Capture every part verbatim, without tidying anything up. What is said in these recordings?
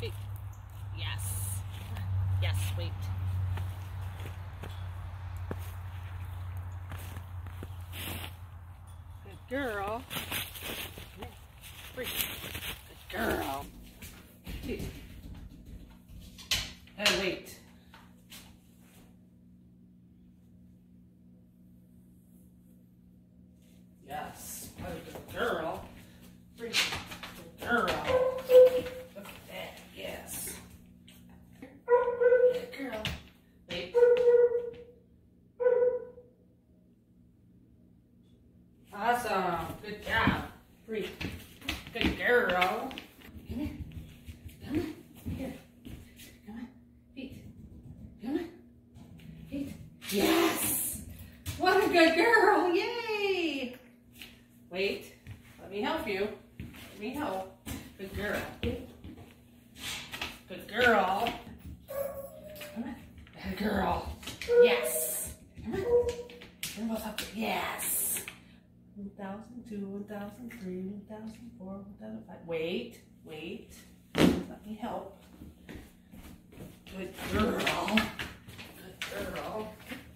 Feet. Yes. Yes, wait. Good girl. Free. Good girl. Two. And wait. Yes. What a good girl. Free. Good girl. Look at that. Yes. Good girl. Wait. Awesome. Good job. Free. Good girl. Come here. Come on. Here. Come on. Feet. Come on. Feet. Yes. What a good girl. Yay. Wait. Let me help you. Let me help. Good girl. Good girl. Come on. Good girl. Yes. Come on. You're both up. Yes. one thousand two, one thousand three, one thousand four, one thousand five. Wait, wait. Let me help. Good girl. Good girl.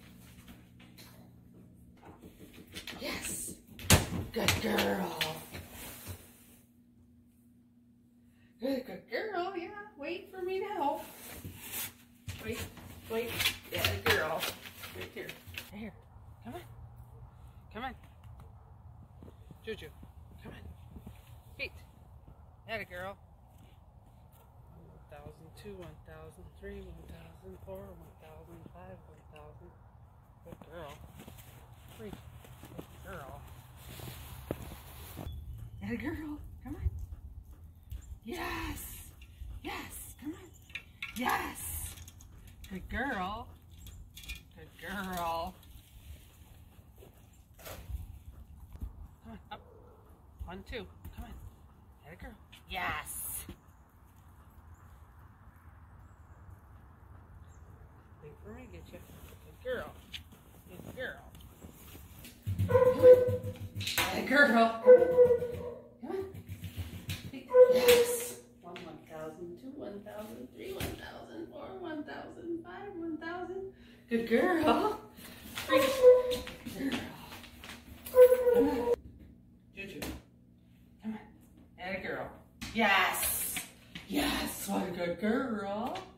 Yes. Good girl. Good, good girl. Yeah. Wait for me to help. Wait, wait. Yeah, good girl. Right here. Right here. Come on. Come on. Juju, come on. Feet. Atta girl. one thousand two, one thousand three, one thousand four, one thousand five, one thousand. Good girl. Three. Good girl. Atta girl. Come on. Yes. Yes. Come on. Yes. Good girl. Good girl. Come on, up. One, two. Come on. Atta girl. Yes. Wait for me to get you. Good girl. Good girl. Atta girl. Come on. Yes. One, one thousand, two, one thousand, three, one thousand, four, one thousand, five, one thousand. Good girl. Three. Good girl. Come on. Juju. Come on. Atta girl. Yes. Yes. What a good girl.